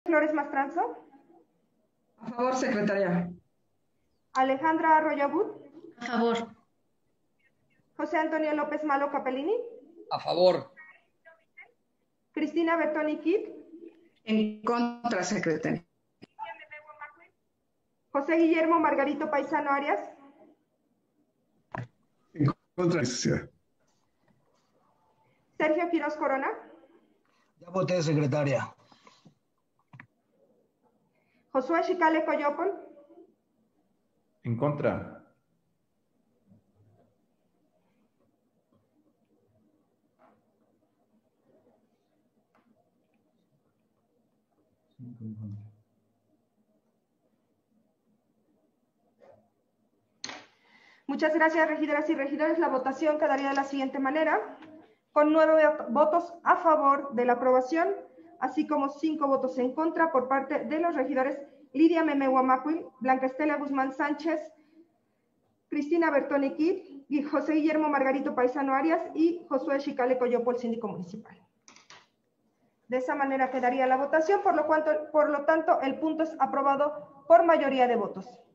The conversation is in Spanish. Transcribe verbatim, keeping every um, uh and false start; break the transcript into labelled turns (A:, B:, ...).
A: Flores Mastranzo.
B: A favor, secretaria.
A: Alejandra Arroyo Abud.
C: A favor.
A: José Antonio López Malo Capellini.
D: A favor.
A: Cristina Bertoni Kid.
B: En contra, secretaria.
A: José Guillermo Margarito Paisano Arias.
E: En contra, licenciada.
A: Sergio Quiroz Corona.
F: Ya voté, secretaria.
A: Josué Xicale Coyopol.
G: En contra.
A: Muchas gracias, regidoras y regidores. La votación quedaría de la siguiente manera: con nueve votos a favor de la aprobación, así como cinco votos en contra por parte de los regidores Lidia Meme Guamacuil, Blanca Estela Guzmán Sánchez, Cristina Bertoni Kid, y José Guillermo Margarito Paisano Arias y Josué Xicale Coyopol, síndico municipal. De esa manera quedaría la votación, por lo, cuanto, por lo tanto el punto es aprobado por mayoría de votos.